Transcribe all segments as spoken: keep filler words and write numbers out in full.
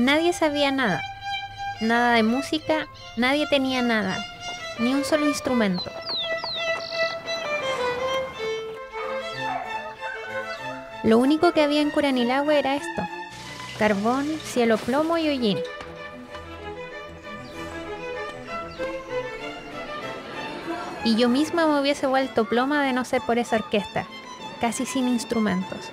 Nadie sabía nada, nada de música, nadie tenía nada, ni un solo instrumento. Lo único que había en Curanilahue era esto: carbón, cielo plomo y hollín. Y yo misma me hubiese vuelto ploma de no ser por esa orquesta, casi sin instrumentos.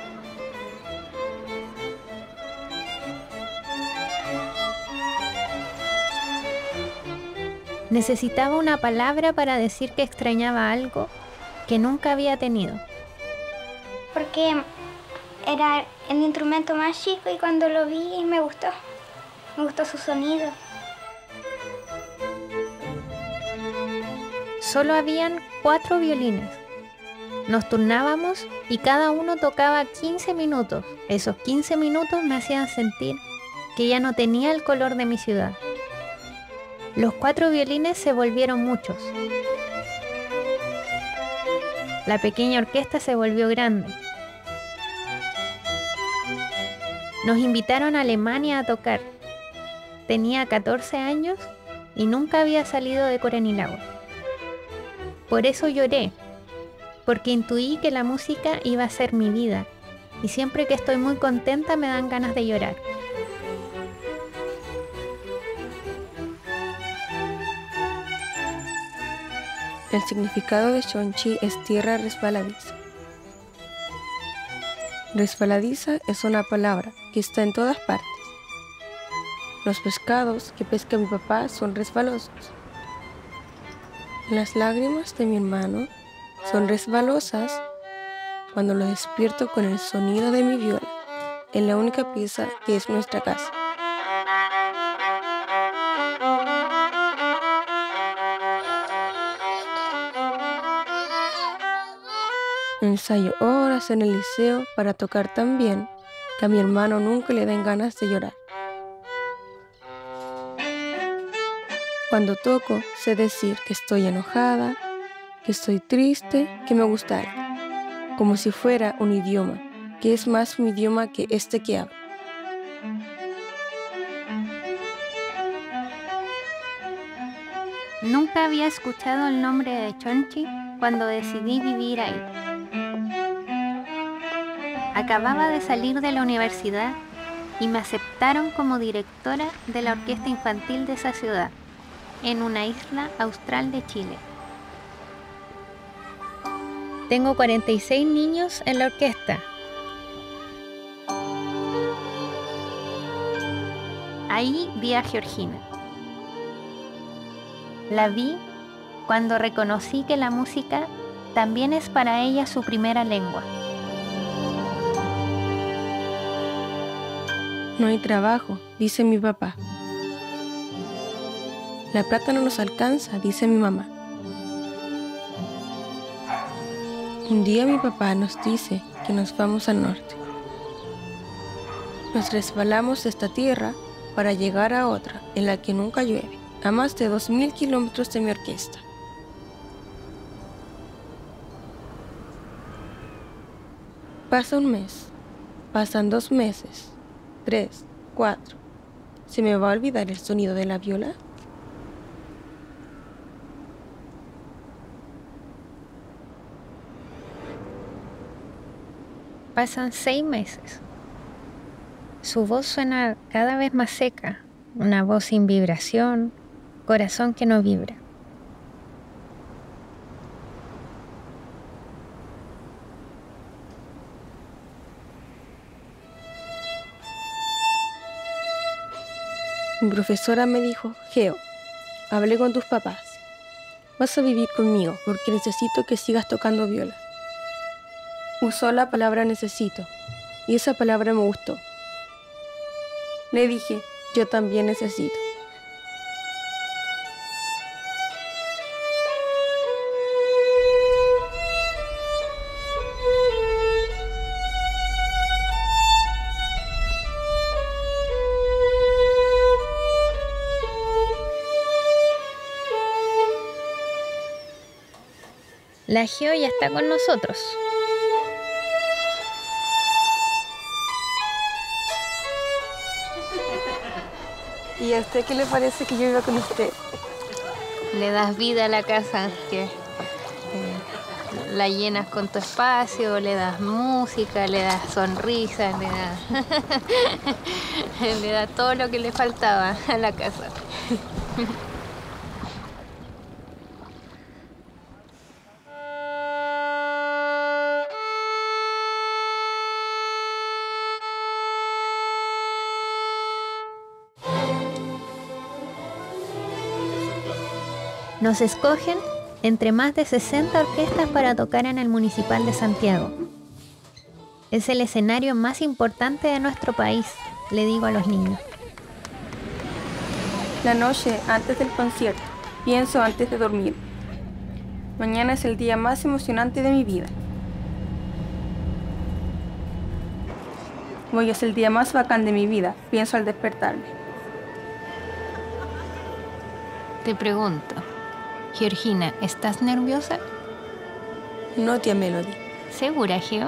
Necesitaba una palabra para decir que extrañaba algo que nunca había tenido. Porque era el instrumento más chico y cuando lo vi me gustó. Me gustó su sonido. Solo habían cuatro violines. Nos turnábamos y cada uno tocaba quince minutos. Esos quince minutos me hacían sentir que ya no tenía el color de mi ciudad. Los cuatro violines se volvieron muchos. La pequeña orquesta se volvió grande. Nos invitaron a Alemania a tocar. Tenía catorce años y nunca había salido de Curanilahue. Por eso lloré, porque intuí que la música iba a ser mi vida, y siempre que estoy muy contenta me dan ganas de llorar. El significado de Chonchi es tierra resbaladiza. Resbaladiza es una palabra que está en todas partes. Los pescados que pesca mi papá son resbalosos. Las lágrimas de mi hermano son resbalosas cuando lo despierto con el sonido de mi viola en la única pieza que es nuestra casa. Ensayo horas en el liceo para tocar tan bien que a mi hermano nunca le den ganas de llorar. Cuando toco, sé decir que estoy enojada, que estoy triste, que me gusta algo, como si fuera un idioma, que es más mi idioma que este que hablo. Nunca había escuchado el nombre de Chonchi cuando decidí vivir ahí. Acababa de salir de la universidad y me aceptaron como directora de la orquesta infantil de esa ciudad, en una isla austral de Chile. Tengo cuarenta y seis niños en la orquesta. Ahí vi a Georgina. La vi cuando reconocí que la música también es para ella su primera lengua. No hay trabajo, dice mi papá. La plata no nos alcanza, dice mi mamá. Un día mi papá nos dice que nos vamos al norte. Nos resbalamos de esta tierra para llegar a otra en la que nunca llueve, a más de dos mil kilómetros de mi orquesta. Pasa un mes, pasan dos meses, tres, cuatro. ¿Se me va a olvidar el sonido de la viola? Pasan seis meses. Su voz suena cada vez más seca, una voz sin vibración, corazón que no vibra. Mi profesora me dijo: Geo, hablé con tus papás. Vas a vivir conmigo porque necesito que sigas tocando viola. Usó la palabra necesito y esa palabra me gustó. Le dije: yo también necesito. La Geo ya está con nosotros. ¿Y a usted qué le parece que yo viva con usted? Le das vida a la casa, que eh, la llenas con tu espacio, le das música, le das sonrisas, le das, le das todo lo que le faltaba a la casa. Nos escogen entre más de sesenta orquestas para tocar en el Municipal de Santiago. Es el escenario más importante de nuestro país, le digo a los niños. La noche antes del concierto, pienso antes de dormir. Mañana es el día más emocionante de mi vida. Hoy es el día más bacán de mi vida, pienso al despertarme. Te pregunto, Georgina, ¿estás nerviosa? No, tía Melody. ¿Segura, Geo?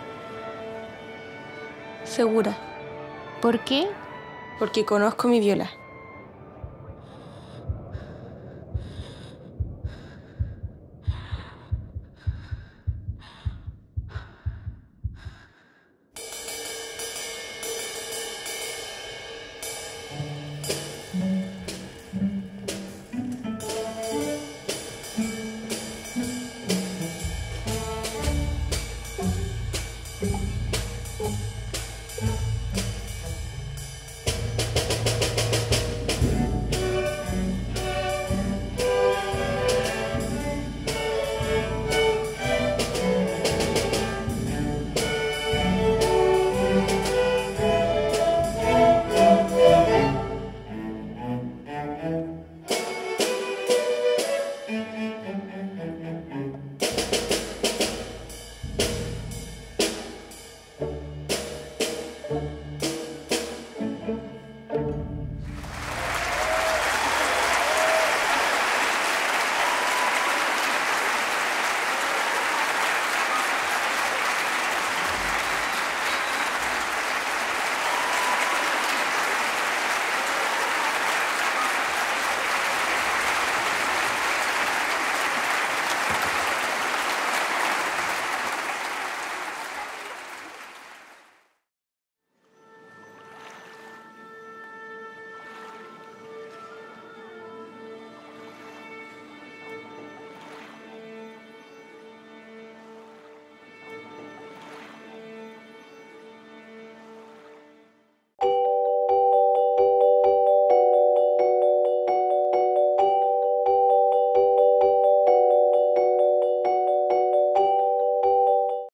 Segura, ¿Por qué? porque conozco mi viola.